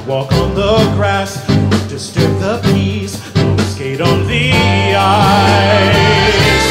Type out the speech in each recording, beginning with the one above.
walk on the grass, don't disturb the peace, don't skate on the ice.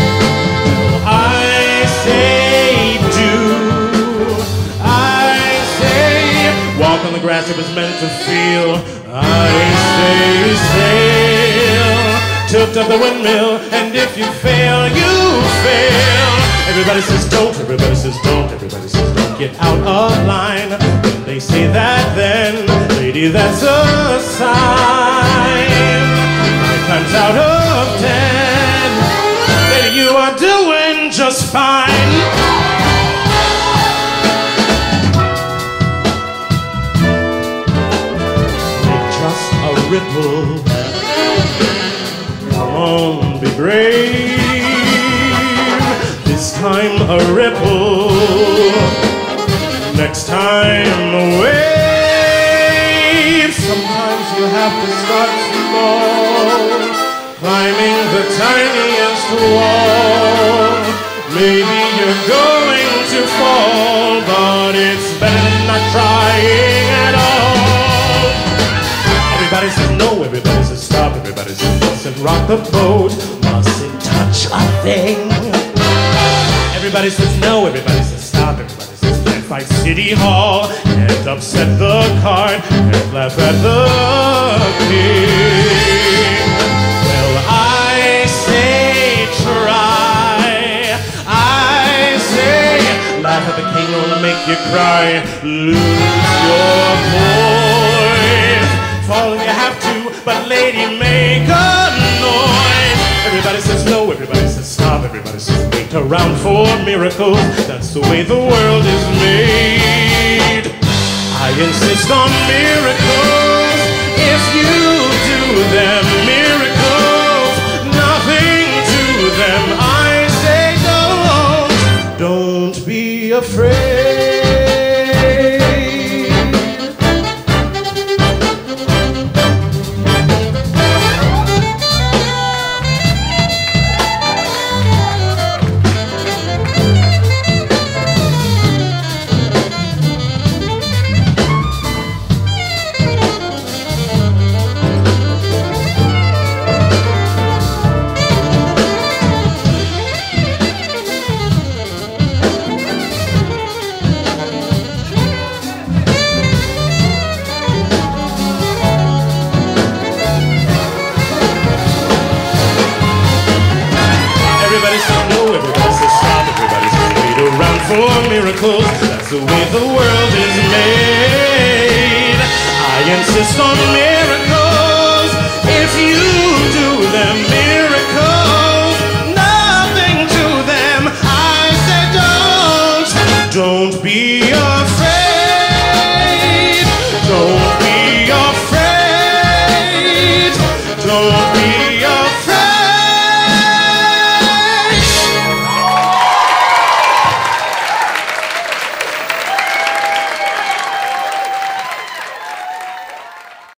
I say do, I say walk on the grass it was meant to feel. I say sail, tilt up the windmill, and if you fail, you fail. Everybody says don't, everybody says don't, everybody says don't get out of line. When they say that then, lady, that's a sign. 9 times out of 10, lady, you are doing just fine. Make just a ripple. Come on, be brave. This time a ripple, next time a wave. Sometimes you have to start small, climbing the tiniest wall. Maybe you're going to fall, but it's better than not trying at all. Everybody says no, everybody says stop, everybody says mustn't rock the boat, mustn't touch a thing. Everybody says no, everybody says stop, everybody says can't fight City Hall, can't upset the cart, can't laugh at the king. Well, I say try, I say laugh at the king, won't make you cry, lose your voice, fall if you have to, but lady, make a noise. Everybody says no, everybody says stop, everybody says wait around for miracles. That's the way the world is made. I insist on miracles. If you do them, miracles, nothing to them. I say don't be afraid. For miracles, that's the way the world is made.